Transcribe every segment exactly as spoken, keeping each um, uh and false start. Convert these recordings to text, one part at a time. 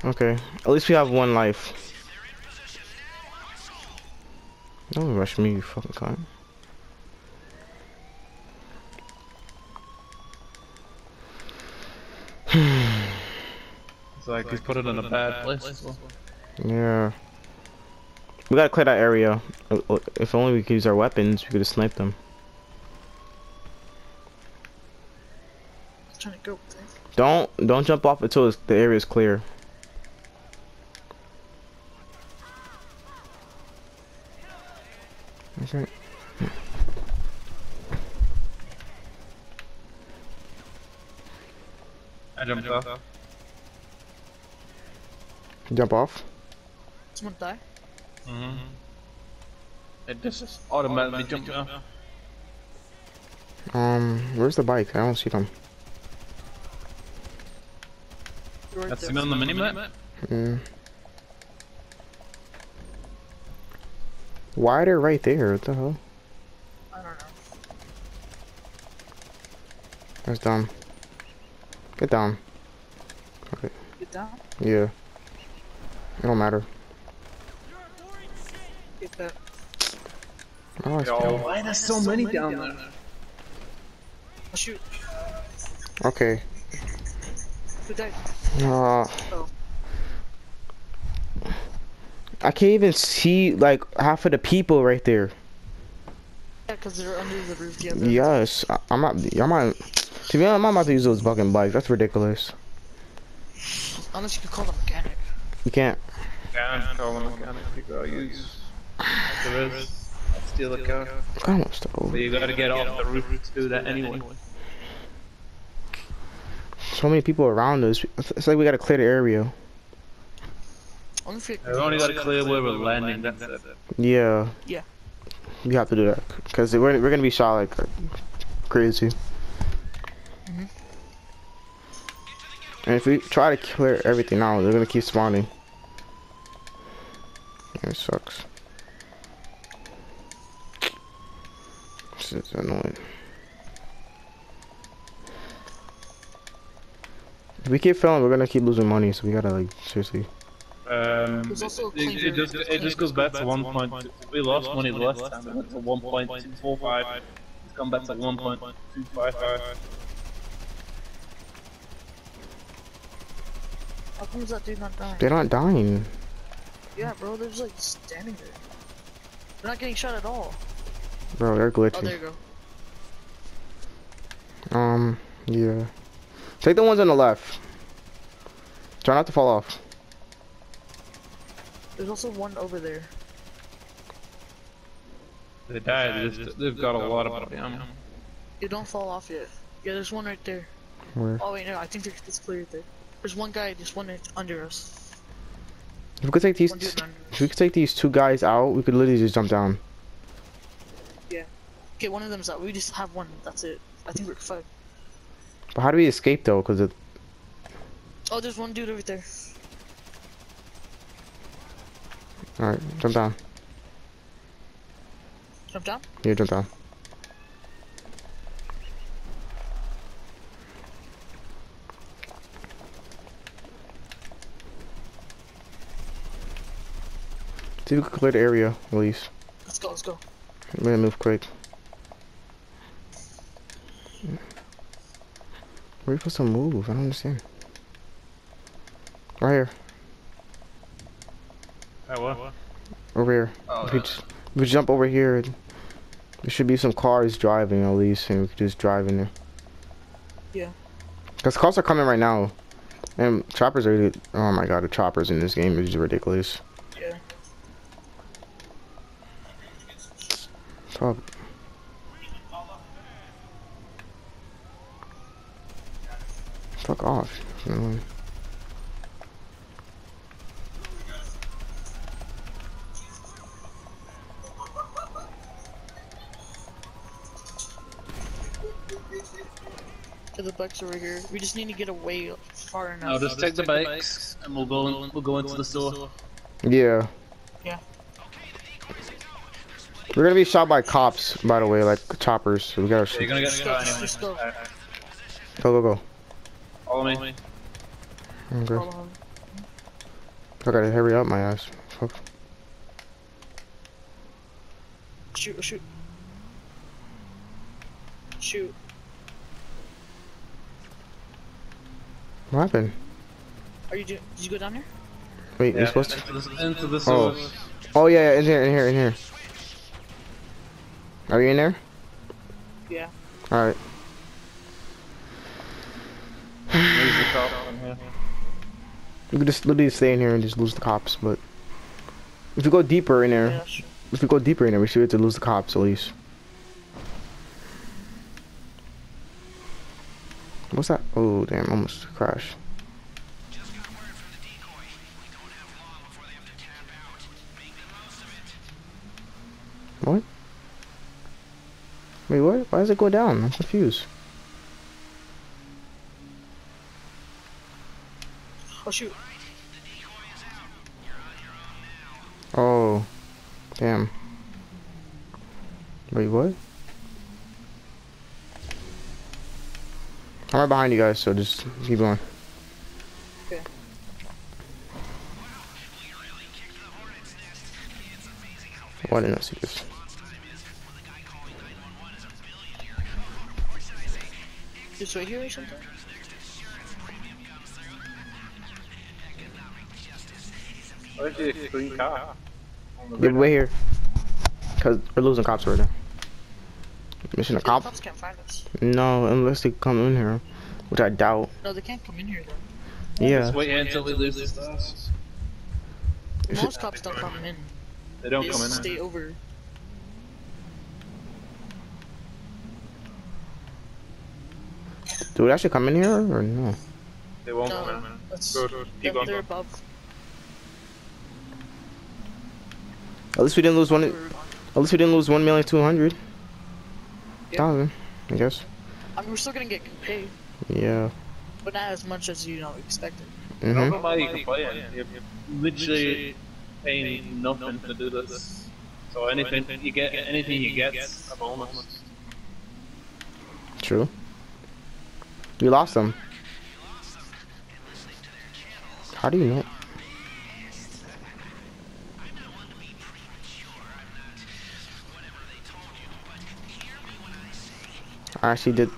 Okay. At least we have one life. Don't rush me, you fucking cunt. It's like he's put it in a bad place as well. Yeah. We gotta clear that area. If only we could use our weapons, we could have sniped them. I'm trying to go. Don't don't jump off until it's, the area is clear. Okay. I jumped off. Jump off. Someone die? Mm-hmm. It just automatically jumped off. Um, where's the bike? I don't see them. Right That's there. him on the minimap? Mm. Why they're right there? What the hell? I don't know. That's dumb. Get down. Okay. Get down. Yeah. It don't matter. Get that. Oh, it's Yo, down. why there's so many down there? Oh, shoot. Okay. Who died? Uh, Oh. I can't even see like half of the people right there. Yeah, because they're under the roof. Yeah. Yes, I, I'm not. I'm not. To be honest, I'm not to use those fucking bikes. That's ridiculous. Unless you could call the mechanic. You can't. Can't call him a mechanic. You gotta use the res. Steal a car. Come on, stop. But you gotta get off the roof to do that anyway. So many people around us. It's like we gotta clear the area. Only if you. We only gotta clear where we're landing, that's it. Yeah. Yeah. We have to do that because we're we're gonna be shot like crazy. Mhm. And if we try to clear everything out, they're gonna keep spawning. It sucks. This is annoying. If we keep failing, we're gonna keep losing money, so we gotta like seriously. Um, There's also a it, it, it just it just goes back to one point. We lost money the last time. It went to one point two four five. It's come back to one point two five five. How come is that dude not dying? They're not dying. Yeah, bro. They're just like standing there. They're not getting shot at all. Bro, they're Oh, there glitching. you go. Um, yeah. Take the ones on the left. Try not to fall off. There's also one over there. They died. They just, they've got a lot of body ammo. You don't fall off yet. Yeah, there's one right there. Where? Oh wait, no, I think it's clear there. There's one guy, just one right under us. If we could take these, One dude under if us. we could take these two guys out, we could literally just jump down. Yeah. Okay, one of them's out. We just have one. That's it. I think we're fine. But how do we escape though? Cause it. Oh, there's one dude over there. All right, jump down. Jump down. Here, jump down. See if we can clear the area at least. Let's go. Let's go. We're gonna move quick. Where are you supposed to move? I don't understand. Right here. Hey, what? Over here. Oh, if, we just, if we jump over here, there should be some cars driving at least, and we could just drive in there. Yeah. Because cars are coming right now. And choppers are... Oh my god, the choppers in this game is ridiculous. Yeah. Fuck. Fuck off. No. To the bikes over here. We just need to get away far enough. I'll just take the bikes and we'll go in, we'll go into the store. Yeah. Yeah. We're gonna be shot by cops, by the way, like choppers. So we gotta You're shoot. gonna get Let's shot go, anyway. let's go. Alright, Go, go, go. Follow me. Okay. Follow him. I gotta hurry up my ass. Fuck. Shoot, oh, shoot. Shoot. What happened? Are you doing? Did you go down there? Wait, Yeah, you're supposed to. into the, into the Oh. sewers. Oh yeah, yeah, in here, in here, in here. Are you in there? Yeah. All right. There's the cop in here. You could just literally stay in here and just lose the cops, but if you go deeper in Yeah, there, that's true. if we go deeper in there, we should have to lose the cops at least. What's that? Oh damn! Almost crashed. What? Wait, what? Why does it go down? I'm confused. Oh shoot. Oh, damn. Wait, what? I'm right behind you guys, so just keep going. Okay. Why didn't I see this? Just right here or something? Where's the green car? On the Yeah, radar. wait here. Cause we're losing cops right now. Mission The accomplished. cops can't find us. No, unless they come in here, which I doubt. No, they can't come in here though. Yeah. Just wait until we lose the stars. Most cops don't come in. They don't They come just in. stay over. Do we actually come in here or no? They won't No, come in. that's, Go, go, they're, keep going. they're above. At least we didn't lose one. We're- At least we didn't lose one million two hundred Yeah. thousand. I guess. I mean, we're still gonna get paid, Yeah. but not as much as you know expected. I don't Mhm. know why you complain. You're literally paying nothing to do this. So anything you get, anything you get, a bonus. True. We lost them. How do you know? I actually did.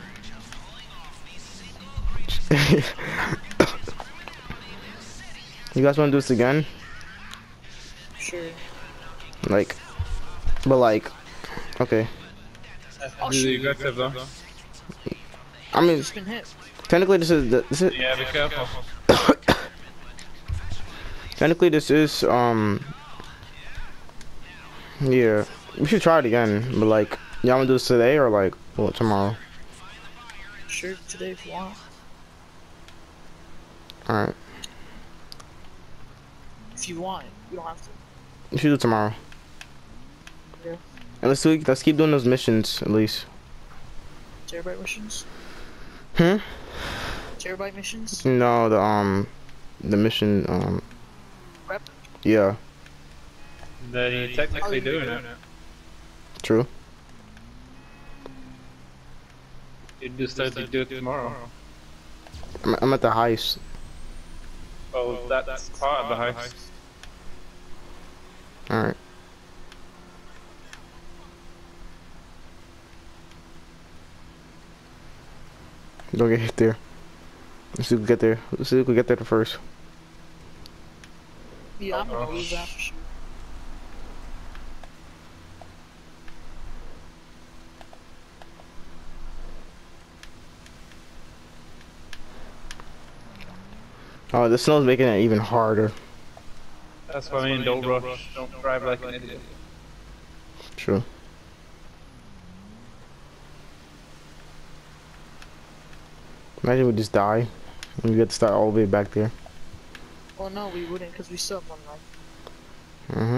You guys want to do this again? Sure. Like, but like, okay. Oh, Really shoot. aggressive though. I mean, Just been hit. technically this is the, this is Yeah, be careful. technically this is um. Yeah, we should try it again. But like, y'all wanna do this today or like, well, tomorrow? Sure, today if you want. All right, If you want, you don't have to. we should do it tomorrow. Yeah. And let's do let's keep doing those missions at least. Terabyte missions? Hmm. Terabyte missions? No, the um, the mission um. Prep? Yeah, Then you're technically Oh, doing it. true. You just have to do it tomorrow. I'm, I'm at the heist. Oh, that's part of the heist. All right. Don't get hit there. Let's see if we get there. Let's see if we get there first. Yeah, I'm gonna Oh. lose that for sure. Oh, the snow's making it even harder. That's what I mean, don't rush. Don't drive like an idiot. True. Imagine we just die and we get to start all the way back there. Well, no, we wouldn't, because we still have one life. Mm-hmm.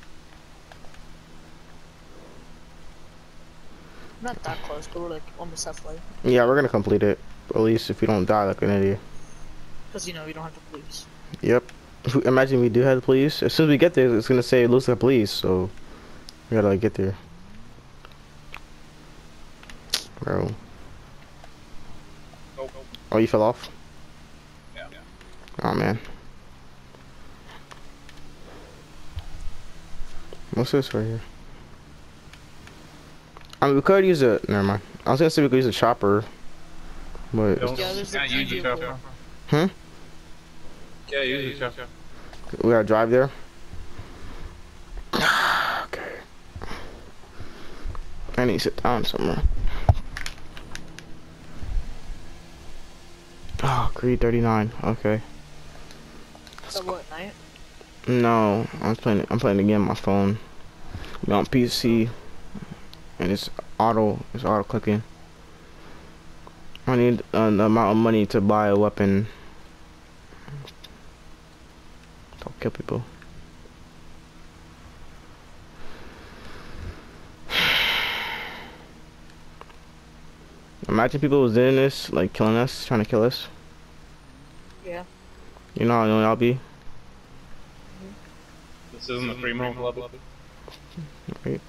Not that close, but we're like almost halfway. Yeah, we're gonna complete it. At least if we don't die like an idiot. Because, you know, you don't have to police. Yep. If we, imagine we do have the police. As soon as we get there, it's gonna say lose the police. So we gotta like, get there, bro. Go, go. Oh, you fell off. Yeah. Oh man. What's this right here? I mean, we could use a. Never mind. I was gonna say we could use a chopper, but Don't, Yeah, there's can't the use the vehicle. chopper. Hmm? Can't use the chopper. we gotta drive there. Okay. I need to sit down somewhere. Oh, Creed thirty-nine. Okay. So what, night? No, I'm playing. I'm playing the game on my phone. I'm on P C, and it's auto. It's auto clicking. I need uh, the amount of money to buy a weapon. Don't kill people. Imagine people was in this, like killing us, trying to kill us. Yeah. You know how annoying I'll be. This isn't the free mode lobby. Right.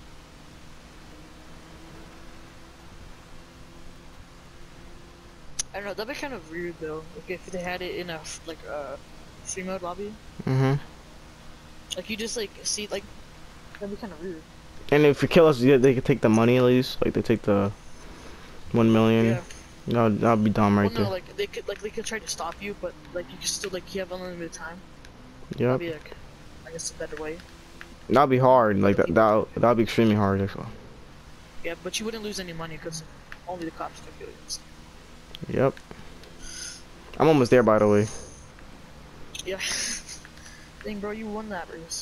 I don't know, that'd be kind of weird though. Like if they had it in a like a free mode lobby. Mhm. Like you just like see like that'd be kind of weird. And if you kill us, yeah, they could take the money at least. Like they take the one million. Yeah. No, that'd be dumb right Well, no, there. like they could like they could try to stop you, but like you can still like you have unlimited time. Yep. That'd be like, I guess a better way. That'd be hard. Like that. That that'd be extremely hard. Actually. Yeah, but you wouldn't lose any money because only the cops can kill you. Yep. I'm almost there, by the way. Yeah. Dang, bro, you won that race.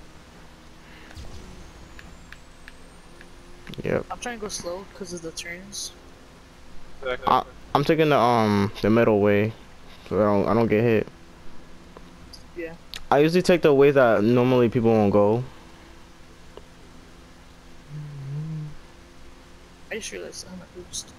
Yep. I'm trying to go slow because of the turns. I, I'm taking the um the middle way, so I don't I don't get hit. Yeah. I usually take the way that normally people won't go. I just realized I'm at boost.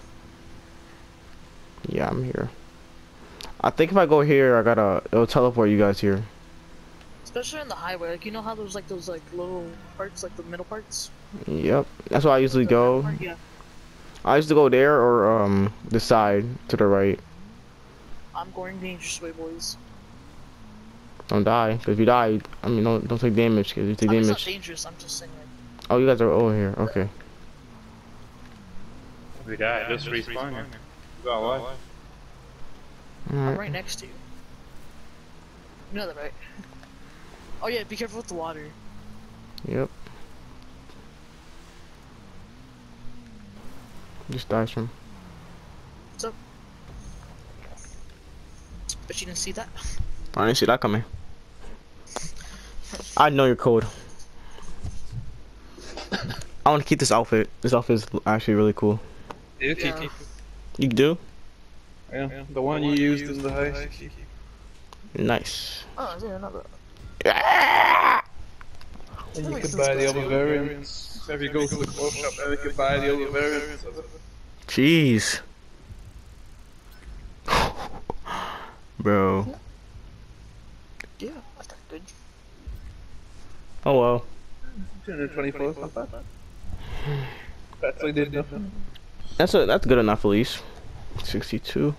Yeah, I'm here. I think if I go here, I gotta it'll teleport you guys here. Especially on the highway, like you know how there's like those like little parts, like the middle parts. Yep. That's why I usually The middle go. part, yeah. I used to go there or um the side to the right. I'm going dangerous way, boys. Don't die, cause if you die, I mean don't don't take damage, cause if you take I mean, it's not damage. dangerous. I'm just saying. Like, Oh, you guys are over here. Okay. We die, just respawn you. You got life. I'm Alright. right next to you. You know that, right? Oh yeah, be careful with the water. Yep. Just dies from. What's up? Bet you didn't see that. I didn't see that coming. I know your code. I want to keep this outfit. This outfit is actually really cool. You Yeah. keep You do? Yeah, the one you used in the heist. Nice. Oh, yeah, another. Ah! And That you makes can buy sense, the guys. other variants. So if you go to the clothes shop, then you can buy the other variants. Jeez. Bro. Yeah, that's not good. Oh well. two hundred twenty-four, not bad. That's like did nothing. That's a that's good enough at least. sixty-two.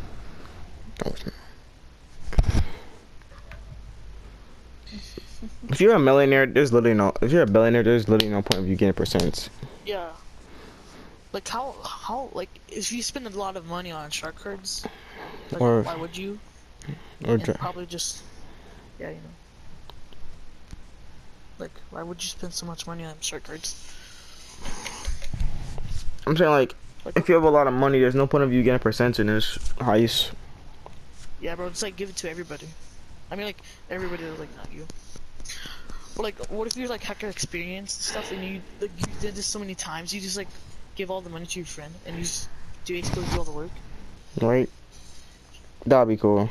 If you're a millionaire, there's literally no. If you're a billionaire, there's literally no point of you getting percents. Yeah. Like how how like if you spend a lot of money on shark cards, like Or- why would you? Or And dra- probably just yeah, you know. Like why would you spend so much money on shark cards? I'm saying like, Like if you have a lot of money, there's no point of you getting percents in this heist. yeah, bro, just like give it to everybody. I mean like everybody, like not you. But like, what if you're like hacker experience and stuff, and you like you did this so many times, you just like give all the money to your friend, and you just do basically do all the work. Right? That'd be cool.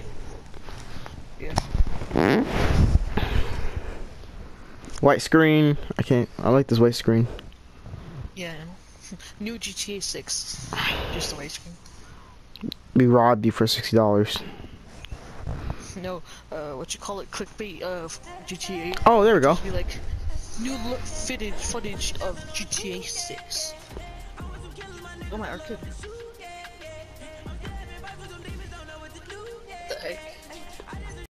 Yeah. White screen. I can't. I like this white screen. Yeah. I know. New G T A six. Just the white screen. We robbed you for sixty dollars. No, uh, what you call it, clickbait of G T A. Oh, there we go. Be like, new look footage footage of G T A six. Oh my arcade.